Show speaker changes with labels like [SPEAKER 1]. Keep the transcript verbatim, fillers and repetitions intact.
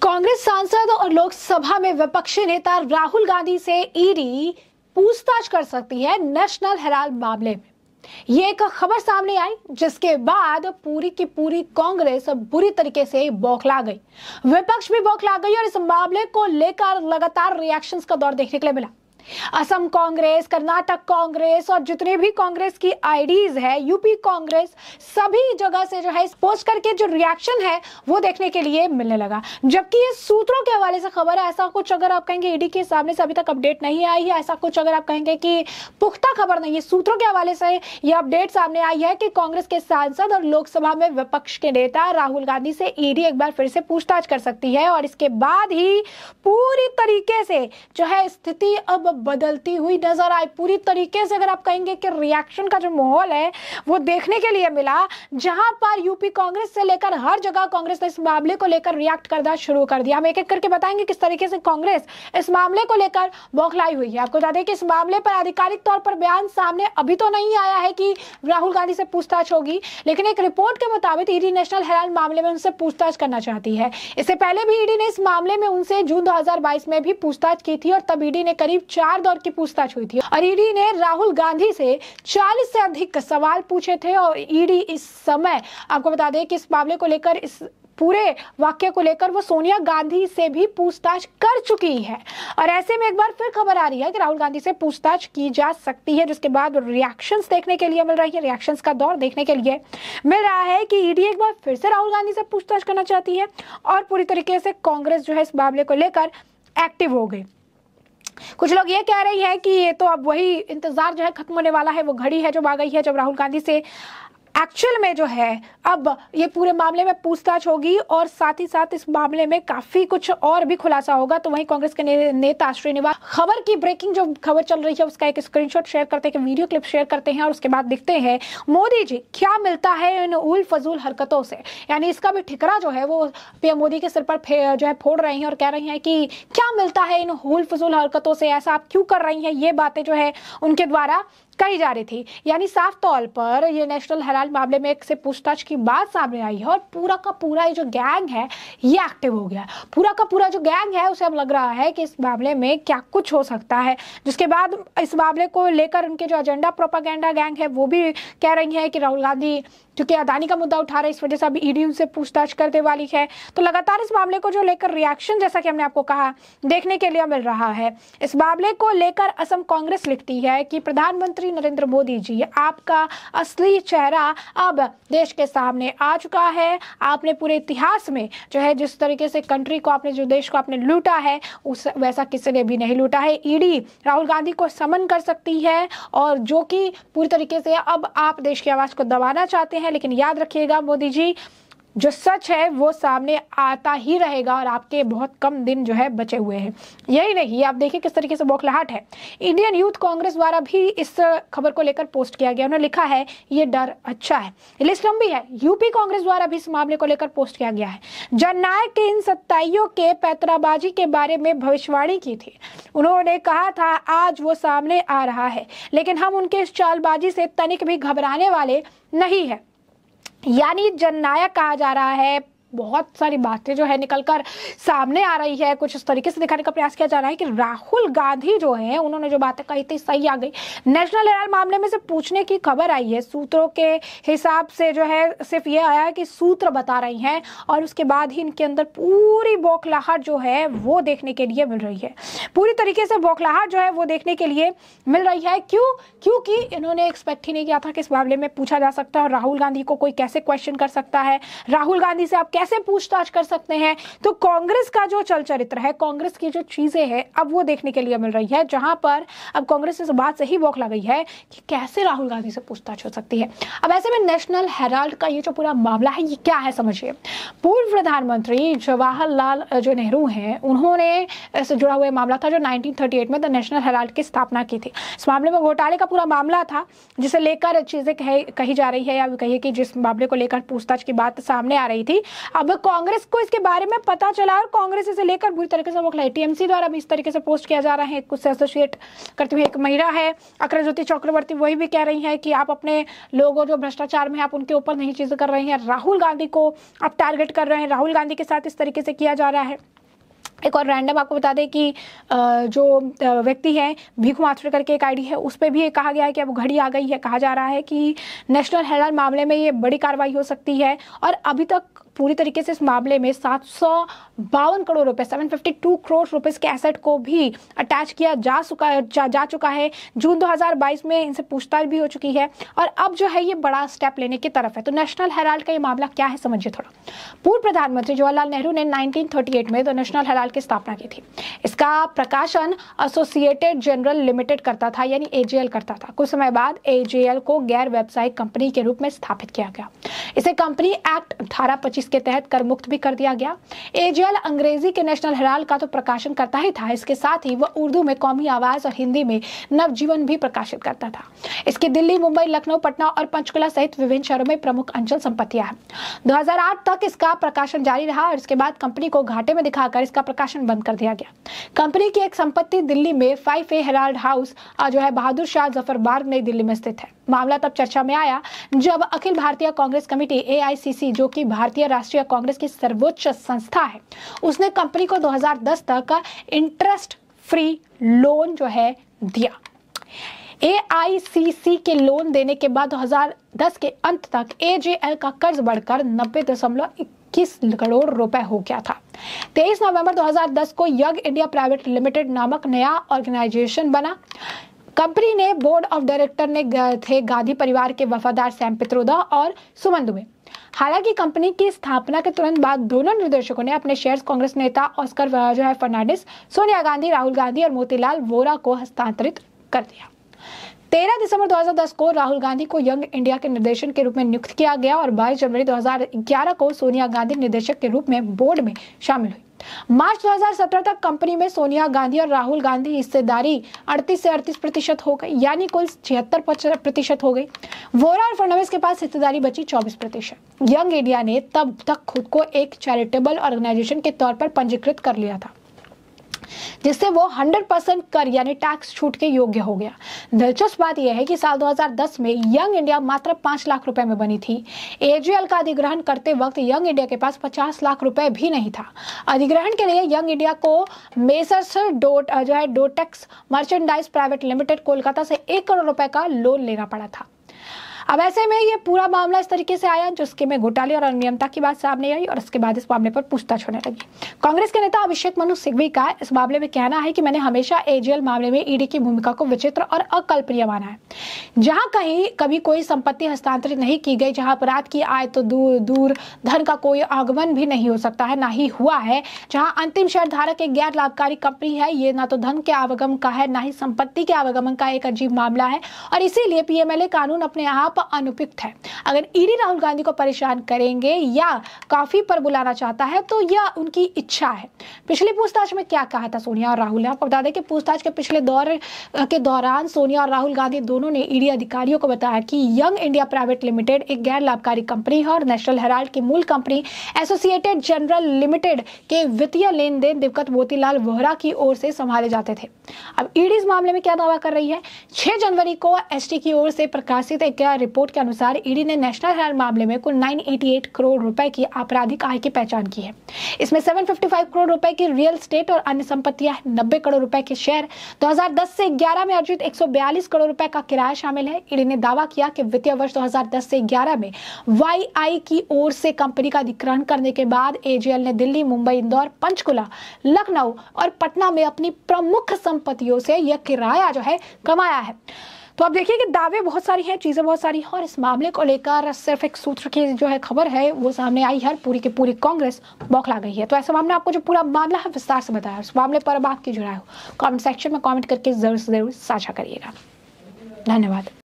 [SPEAKER 1] कांग्रेस सांसद और लोकसभा में विपक्षी नेता राहुल गांधी से ईडी पूछताछ कर सकती है नेशनल हेराल्ड मामले में। ये एक खबर सामने आई जिसके बाद पूरी की पूरी कांग्रेस बुरी तरीके से बौखला गई, विपक्ष भी बौखला गई और इस मामले को लेकर लगातार रिएक्शंस का दौर देखने के लिए मिला। असम कांग्रेस, कर्नाटक कांग्रेस और जितने भी कांग्रेस की आईडीज है, यूपी कांग्रेस, सभी जगह से जो है इस पोस्ट करके जो रिएक्शन है वो देखने के लिए मिलने लगा। जबकि ये सूत्रों के हवाले से खबर है, ऐसा कुछ अगर आप कहेंगे ईडी के सामने से अभी तक अपडेट नहीं आई है, ऐसा कुछ अगर आप कहेंगे कि पुख्ता खबर नहीं है, सूत्रों के हवाले से ये अपडेट सामने आई है कि कांग्रेस के सांसद और लोकसभा में विपक्ष के नेता राहुल गांधी से ईडी एक बार फिर से पूछताछ कर सकती है और इसके बाद ही पूरी तरीके से जो है स्थिति अब बदलती हुई नजर आई। पूरी तरीके से अगर आप कहेंगे कि रिएक्शन का जो माहौल है वो देखने के लिए मिला, जहां पर यूपी कांग्रेस से लेकर हर जगह कांग्रेस ने इस मामले को लेकर रिएक्ट करना शुरू कर दिया। हम एक एक करके बताएंगे किस तरीके से कांग्रेस इस मामले को लेकर बौखलाई हुई है। आपको बता दें कि इस मामले पर आधिकारिक तौर पर बयान सामने अभी तो नहीं आया है कि राहुल गांधी से पूछताछ होगी, लेकिन एक रिपोर्ट के मुताबिक ईडी नेशनल हेराल्ड मामले में उनसे पूछताछ करना चाहती है। इससे पहले भी ईडी ने इस मामले में उनसे जून दो हजार बाईस में भी पूछताछ की थी और तब ईडी ने करीब चार दौर की पूछताछ हुई थी और ईडी ने राहुल गांधी से चालीस से अधिक सवाल पूछे थे। और ईडी इस समय आपको बता दें कि इस मामले को लेकर, इस पूरे वाक्य को लेकर वो सोनिया गांधी से भी पूछताछ कर चुकी है और ऐसे में एक बार फिर खबर आ रही है कि राहुल गांधी से पूछताछ की जा सकती है, जिसके बाद रिएक्शंस देखने के लिए मिल रही है, रिएक्शंस का दौर देखने के लिए मिल रहा है कि ईडी एक बार फिर से राहुल गांधी से पूछताछ करना चाहती है और पूरी तरीके से कांग्रेस जो है इस मामले को लेकर एक्टिव हो गई। कुछ लोग ये कह रही है कि ये तो अब वही इंतजार जो है खत्म होने वाला है, वो घड़ी है जो आ गई है जब राहुल गांधी से एक्चुअल में जो है अब ये पूरे मामले में पूछताछ होगी और साथ ही साथ इस मामले में काफी कुछ और भी खुलासा होगा। तो वहीं कांग्रेस के ने, नेता श्रीनिवास खबर की ब्रेकिंग जो खबर चल रही है उसका एक स्क्रीनशॉट शेयर करते हैं, वीडियो क्लिप शेयर करते हैं और उसके बाद दिखते हैं मोदी जी क्या मिलता है इन उल फजूल हरकतों से। यानी इसका भी ठिकरा जो है वो पीएम मोदी के सिर पर जो है फोड़ रही है और कह रही है कि क्या मिलता है इन उल फजूल हरकतों से, ऐसा आप क्यों कर रही है। ये बातें जो है उनके द्वारा कही जा रही थी। यानी साफ तौर पर ये नेशनल हेराल्ड मामले में एक से पूछताछ की बात सामने आई है और पूरा का पूरा ये जो गैंग है ये एक्टिव हो गया। पूरा का पूरा जो गैंग है उसे अब लग रहा है कि इस मामले में क्या कुछ हो सकता है, जिसके बाद इस मामले को लेकर उनके जो एजेंडा प्रोपागेंडा गैंग है वो भी कह रही है कि राहुल गांधी क्योंकि अदानी का मुद्दा उठा रहे, इस वजह से अभी ईडी उनसे पूछताछ करने वाली है। तो लगातार इस मामले को जो लेकर रिएक्शन, जैसा कि हमने आपको कहा, देखने के लिए मिल रहा है। इस मामले को लेकर असम कांग्रेस लिखती है कि प्रधानमंत्री नरेंद्र मोदी जी, आपका असली चेहरा अब देश के सामने आ चुका है। आपने पूरे इतिहास में जो है जिस तरीके से कंट्री को आपने, जो देश को आपने लूटा है, उस वैसा किसी ने भी नहीं लूटा है। ईडी राहुल गांधी को समन कर सकती है और जो कि पूरी तरीके से अब आप देश की आवाज को दबाना चाहते हैं, लेकिन याद रखिएगा मोदी जी, जो सच है वो सामने आता ही रहेगा और आपके बहुत कम दिन जो है बचे हुए हैं। यही नहीं, आप देखिए किस तरीके से बौखलाहट है। इंडियन यूथ कांग्रेस द्वारा भी इस खबर को लेकर पोस्ट किया गया, उन्होंने लिखा है ये डर अच्छा है। लिस्ट लंबी है। यूपी कांग्रेस द्वारा भी इस मामले को लेकर पोस्ट किया गया है। जननायक के इन सत्ताइयों के पैतराबाजी के बारे में भविष्यवाणी की थी। उन्होंने कहा था आज वो सामने आ रहा है, लेकिन हम उनके इस चालबाजी से तनिक भी घबराने वाले नहीं है। यानी जननायक कहा जा रहा है, बहुत सारी बातें जो है निकलकर सामने आ रही है, कुछ इस तरीके से दिखाने का प्रयास किया जा रहा है कि राहुल गांधी जो है उन्होंने जो बातें कही थी सही आ गई। नेशनल हेराल्ड मामले में से पूछने की खबर आई है, सूत्रों के हिसाब से जो है सिर्फ ये आया है कि सूत्र बता रही हैं और उसके बाद ही इनके अंदर पूरी बौखलाहट जो है वो देखने के लिए मिल रही है। पूरी तरीके से बौखलाहट जो है वो देखने के लिए मिल रही है। क्यों? क्योंकि इन्होंने एक्सपेक्ट ही नहीं किया था कि इस मामले में पूछा जा सकता है और राहुल गांधी को कोई कैसे क्वेश्चन कर सकता है, राहुल गांधी से आप कैसे पूछताछ कर सकते हैं। तो कांग्रेस का जो चल चरित्र है, कांग्रेस की जो चीजें हैं अब वो देखने के लिए मिल रही है, जहां पर अब कांग्रेस इस बात से ही बौखला गई है कि कैसे राहुल गांधी से पूछताछ हो सकती है। अब ऐसे में नेशनल हेराल्ड का ये जो पूरा मामला है ये क्या है समझिए। पूर्व प्रधानमंत्री जवाहरलाल जो नेहरू हैं, उन्होंने इससे जुड़ा हुआ मामला था जो नाइनटीन थर्टी एट में द नेशनल हेराल्ड की स्थापना की थी। इस मामले में घोटाले का पूरा मामला था जिसे लेकर चीजें कही जा रही है, या कहिए कि जिस मामले को लेकर पूछताछ की बात सामने आ रही थी। अब कांग्रेस को इसके बारे में पता चला और कांग्रेस इसे लेकर बुरी तरीके से बौखलाई। टीएमसी द्वारा भी इस तरीके से पोस्ट किया जा रहा है। कुछ से एसोसिएट करती हुई एक महिला है अखिल ज्योति चक्रवर्ती, वही भी कह रही है कि आप अपने लोगों जो भ्रष्टाचार में आप उनके ऊपर नहीं चीजें कर रहे हैं, राहुल गांधी को आप टारगेट कर रहे हैं, राहुल गांधी के साथ इस तरीके से किया जा रहा है। एक और रैंडम आपको बता दें कि जो व्यक्ति है भीखू मास्टर करके एक आईडी है, उस पर भी ये कहा गया है कि अब घड़ी आ गई है। कहा जा रहा है कि नेशनल हेराल्ड मामले में ये बड़ी कार्रवाई हो सकती है और अभी तक पूरी तरीके से इस मामले में सात सौ बावन करोड़ रुपए सात सौ बावन करोड़ रुपए के एसेट को भी अटैच किया जा चुका जा, जा चुका है। जून दो हज़ार बाईस में इनसे पूछताछ भी हो चुकी है और अब जो है ये बड़ा स्टेप लेने की तरफ है। तो नेशनल हेराल्ड का ये मामला क्या है समझिए थोड़ा। पूर्व प्रधानमंत्री जवाहरलाल नेहरू ने उन्नीस सौ अड़तीस में द नेशनल हेराल्ड की स्थापना की थी। इसका प्रकाशन एसोसिएटेड जनरल लिमिटेड करता था, यानी एजेएल करता था। कुछ समय बाद एजेएल को गैर व्यावसायिक कंपनी के रूप में स्थापित किया गया। इसे कंपनी एक्ट धारा पच्चीस के तहत कर मुक्त भी कर दिया गया। एजेएल अंग्रेजी के नेशनल हेराल्ड का तो प्रकाशन करता ही था, इसके साथ ही वह उर्दू में कौमी आवाज और हिंदी में नवजीवन भी प्रकाशित करता था। इसकी दिल्ली, मुंबई, लखनऊ, पटना और पंचकुला सहित विभिन्न शहरों में प्रमुख अंचल संपत्तियां हैं। दो हज़ार आठ तक इसका प्रकाशन जारी रहा और इसके बाद कंपनी को घाटे में दिखाकर इसका प्रकाशन बंद कर दिया गया। कंपनी की एक संपत्ति दिल्ली में फाइव ए हेराल्ड हाउस जो है बहादुर शाह जफर बाग नई दिल्ली में स्थित है। मामला तब चर्चा में आया जब अखिल भारतीय कांग्रेस कमेटी ए आई सी सी, जो कि भारतीय राष्ट्रीय कांग्रेस की सर्वोच्च संस्था है, उसने कंपनी को दो हज़ार दस तक इंटरेस्ट फ्री लोन जो है दिया। ए आई सी सी के लोन देने के बाद दो हज़ार दस के अंत तक ए जे एल का कर्ज बढ़कर नब्बे दशमलव इक्कीस करोड़ रुपए हो गया था। तेईस नवंबर दो हज़ार दस को यंग इंडिया प्राइवेट लिमिटेड नामक नया ऑर्गेनाइजेशन बना। कंपनी ने बोर्ड ऑफ डायरेक्टर ने थे गांधी परिवार के वफादार सैम पित्रोदा और सुमन दुबे। हालांकि कंपनी की स्थापना के तुरंत बाद दोनों निर्देशकों ने अपने शेयर्स कांग्रेस नेता ऑस्कर जो है फर्नांडिस, सोनिया गांधी, राहुल गांधी और मोतीलाल वोरा को हस्तांतरित कर दिया। तेरह दिसंबर दो हज़ार दस को राहुल गांधी को यंग इंडिया के निर्देशन के रूप में नियुक्त किया गया और बाईस जनवरी दो हज़ार ग्यारह को सोनिया गांधी निर्देशक के रूप में बोर्ड में शामिल हुई। मार्च दो हज़ार सत्रह तक कंपनी में सोनिया गांधी और राहुल गांधी हिस्सेदारी अड़तीस से अड़तीस प्रतिशत हो गई, यानी कुल छिहत्तर प्रतिशत हो गई। वोरा और फडणवीस के पास हिस्सेदारी बची चौबीस प्रतिशत। यंग इंडिया ने तब तक खुद को एक चैरिटेबल ऑर्गेनाइजेशन के तौर पर पंजीकृत कर लिया था, जिससे वो सौ परसेंट कर यानी टैक्स छूट के योग्य हो गया। दिलचस्प बात यह है कि साल दो हज़ार दस में यंग इंडिया मात्र पांच लाख रुपए में बनी थी। एजेएल का अधिग्रहण करते वक्त यंग इंडिया के पास पचास लाख रुपए भी नहीं था। अधिग्रहण के लिए यंग इंडिया को मेसर्स डोट जो है Dotex merchandise private limited Kolkata से एक करोड़ रुपए का लोन लेना पड़ा था। अब ऐसे में ये पूरा मामला इस तरीके से आया जिसके में घोटाले और अनियमितता की बात सामने आई और इसके बाद इस मामले पर पूछताछ होने लगी। कांग्रेस के नेता अभिषेक मनु सिंघवी का इस मामले में कहना है कि मैंने हमेशा एजेएल मामले में ईडी की भूमिका को विचित्र और अकल्पनीय माना है। जहां कहीं कभी कोई संपत्ति हस्तांतरित नहीं की गई, जहां अपराध की आय तो दूर दूर धन का कोई आगमन भी नहीं हो सकता है, ना ही हुआ है। जहां अंतिम शेयर धारक एक गैर लाभकारी कंपनी है, ये ना तो धन के आवागमन का है ना ही संपत्ति के आवागमन का एक अजीब मामला है और इसीलिए पीएमएलए कानून अपने आप अनुपयुक्त है। अगर ईडी राहुल गांधी को परेशान करेंगे या काफी पर बुलाना चाहता है तो यह उनकी इच्छा है। पिछली पूछताछ में क्या कहा था सोनिया और राहुल ने, आपको बता दें कि पूछताछ के पिछले दौर के दौरान सोनिया और राहुल गांधी दोनों ने ईडी अधिकारियों को बताया कि यंग इंडिया प्राइवेट लिमिटेड एक गैर लाभकारी कंपनी है और नेशनल हेराल्ड की मूल कंपनी एसोसिएटेड जनरल लिमिटेड के वित्तीय लेन देन दिवंगत मोतीलाल वोहरा की ओर से संभाले जाते थे। अब ईडी इस मामले में क्या दावा कर रही है? छह जनवरी को एसटी की ओर से प्रकाशित एक रिपोर्ट के अनुसार ईडी ने नेशनल हेराल्ड मामले में कुल नौ सौ अट्ठासी करोड़ रुपए की आपराधिक आय की पहचान की है। इसमें सात सौ पचपन करोड़ रुपए की रियल एस्टेट और अन्य संपत्तियां, नब्बे करोड़ रुपए के शेयर, दो हज़ार दस से ग्यारह में अर्जित एक सौ बयालीस करोड़ रुपए का किराया शामिल है। ईडी ने दावा किया कि वित्तीय वर्ष दो हज़ार दस से ग्यारह में वाईआई की ओर से कंपनी का अधिग्रहण करने के बाद एजेएल ने दिल्ली, मुंबई, इंदौर, पंचकुला, लखनऊ और पटना में अपनी प्रमुख संपत्तियों से यह किराया जो है कमाया है। तो आप देखिए कि दावे बहुत सारी हैं, चीज़ें बहुत सारी हैं और इस मामले को लेकर सिर्फ एक सूत्र की जो है खबर है वो सामने आई है, पूरी की पूरी कांग्रेस बौखला गई है। तो ऐसे मामले आपको जो पूरा मामला है विस्तार से बताया, उस मामले पर अब आपकी जो राय हो कमेंट सेक्शन में कमेंट करके जरूर से जरूर साझा करिएगा। धन्यवाद।